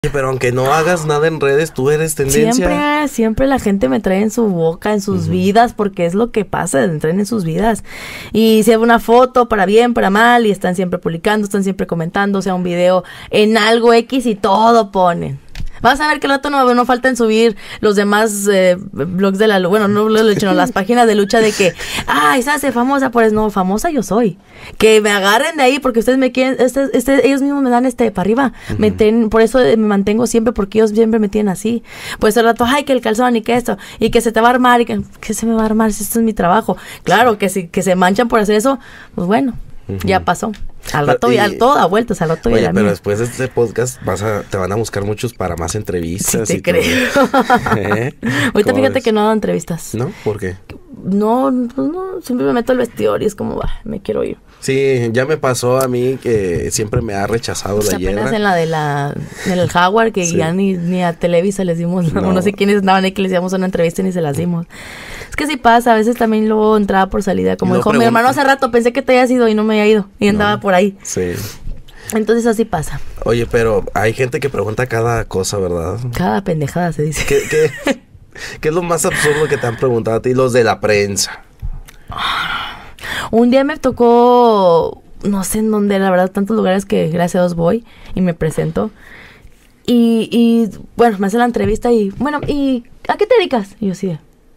Pero aunque no hagas nada en redes, tú eres tendencia. Siempre la gente me trae en su boca, en sus vidas, porque es lo que pasa, traen en sus vidas. Y si hay una foto, para bien, para mal, y están siempre publicando, están siempre comentando, o sea, un video en algo X y todo ponen. Vas a ver que el rato no falta en subir los demás blogs de la lucha, bueno, no blogs de lucha, no, las páginas de lucha de que, se hace famosa, pues no, famosa yo soy. Que me agarren de ahí porque ustedes me quieren, ellos mismos me dan para arriba. Por eso me mantengo siempre, porque ellos siempre me tienen así. Pues el rato, que el calzón y que esto, y que se te va a armar, y que se me va a armar si esto es mi trabajo. Claro, que si que se manchan por hacer eso, pues bueno, ya pasó. Al rato todo da vueltas, al rato oye, pero después de este podcast te van a buscar muchos para más entrevistas. Sí, te creo. Ahorita fíjate que no hago entrevistas. ¿No? ¿Por qué? No, siempre me meto al vestidor y es como, me quiero ir. Sí, ya me pasó a mí que siempre me ha rechazado la hiedra. Apenas en el Jaguar, que ya ni a Televisa les dimos, no sé quiénes andaban ahí que les dimos una entrevista y ni se las dimos. Es que sí pasa, a veces también luego entraba por salida, como dijo mi hermano hace rato, pensé que te habías ido y no me había ido, y andaba por ahí. Sí. Entonces así pasa. Oye, pero hay gente que pregunta cada cosa, ¿verdad? Cada pendejada se dice. ¿Qué es lo más absurdo que te han preguntado a ti los de la prensa? Un día me tocó, no sé en dónde, la verdad, tantos lugares que gracias a Dios voy y me presento. Y bueno, me hace la entrevista y, bueno, ¿y a qué te dedicas? Y yo sí,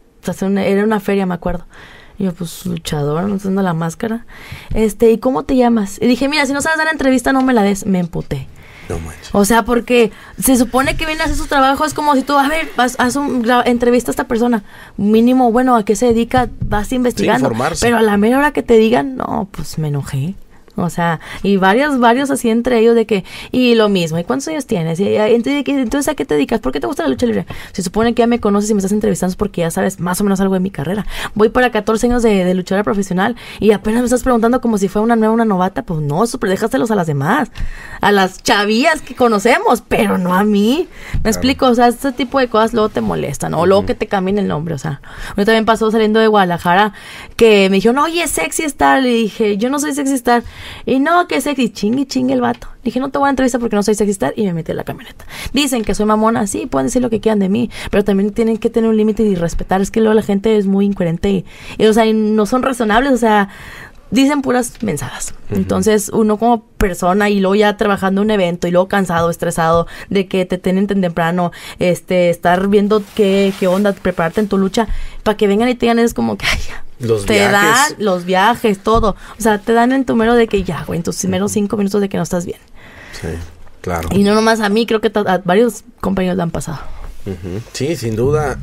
era una feria, me acuerdo. Y yo, pues, luchadora, no usando la máscara. ¿Y cómo te llamas? Y dije, mira, si no sabes dar entrevista, no me la des. Me emputé. No manches. O sea, porque se supone que viene a hacer su trabajo, es como si tú, haz entrevista a esta persona. Mínimo, bueno, ¿a qué se dedica? Vas investigando. Informarse. Pero a la mera hora que te digan, no, pues me enojé. O sea, y varios así entre ellos de que, y lo mismo, ¿y cuántos años tienes? Y entonces, ¿a qué te dedicas? ¿Por qué te gusta la lucha libre? Se supone que ya me conoces y me estás entrevistando es porque ya sabes más o menos algo de mi carrera. Voy para 14 años de luchadora profesional y apenas me estás preguntando como si fuera una novata. Pues no, déjaselos a las demás, a las chavillas que conocemos, pero no a mí. ¿Me explico? O sea, este tipo de cosas luego te molestan, o luego que te cambien el nombre, o sea. A mí también pasó saliendo de Guadalajara que me dijeron, oye, Sexy Star. Le dije, yo no soy Sexy Star. Y no, que sexy, chingue el vato. Dije, no te voy a entrevistar porque no soy sexy star, y me metí en la camioneta. Dicen que soy mamona, sí, pueden decir lo que quieran de mí, pero también tienen que tener un límite y respetar. Es que luego la gente es muy incoherente y o sea, no son razonables, o sea, dicen puras mensadas. Entonces, uno como persona y luego ya trabajando en un evento y luego cansado, estresado de que te tienen tan temprano, estar viendo qué onda, prepararte en tu lucha, para que vengan y te digan, es como que, dan los viajes, todo. O sea, te dan en tu mero de que ya, güey, en tus primeros 5 minutos de que no estás bien. Sí, claro. Y no nomás a mí, creo que a varios compañeros le han pasado. Sí, sin duda.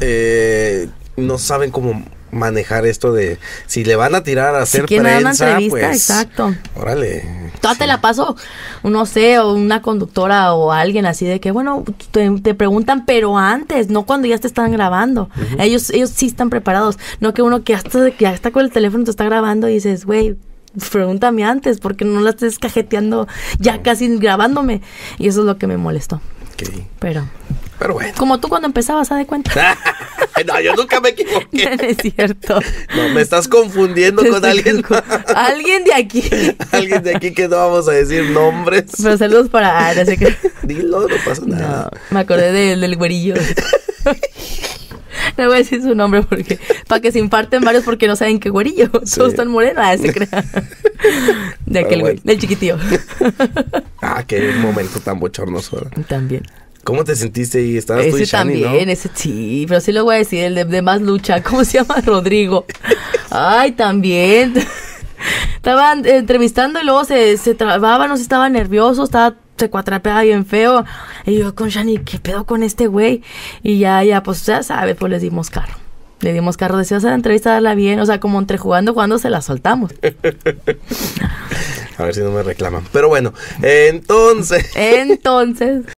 No saben cómo manejar esto de si le van a tirar a hacer prensa, una entrevista, pues, exacto. Órale. Toda te la paso, no sé, o una conductora o alguien así de que, bueno, te preguntan, pero antes, no cuando ya te están grabando. Ellos sí están preparados, no que uno que ya está con el teléfono te está grabando y dices, güey, pregúntame antes, porque no la estés cajeteando ya casi grabándome. Y eso es lo que me molestó. Okay. Pero bueno. Como tú cuando empezabas, ¿sabes de cuenta? No, yo nunca me equivoqué. No es cierto. No, me estás confundiendo con alguien. Alguien de aquí. Alguien de aquí que no vamos a decir nombres. Pero saludos para... no sé qué. Dilo, no pasa nada. No, me acordé del güerillo. No voy a decir su nombre porque para que se infarten varios porque no saben qué güerillo. Sí. Todos están morenos. Se crea. De aquel güey, del chiquitillo. Qué momento tan bochornoso. También. ¿Cómo te sentiste ahí? Estabas tú y Shani, también, ¿no? Ese sí, pero sí lo voy a decir, el de más lucha. ¿Cómo se llama? Rodrigo. Ay, también. Estaban entrevistando y luego se trababan, no sé, estaba nervioso, se cuatrapeaba bien feo. Y yo con Shani, ¿qué pedo con este güey? Y ya, pues ya sabes, pues les dimos carro. Decía hacer la entrevista, darla bien, o sea, como entre jugando se la soltamos. A ver si no me reclaman. Pero bueno, entonces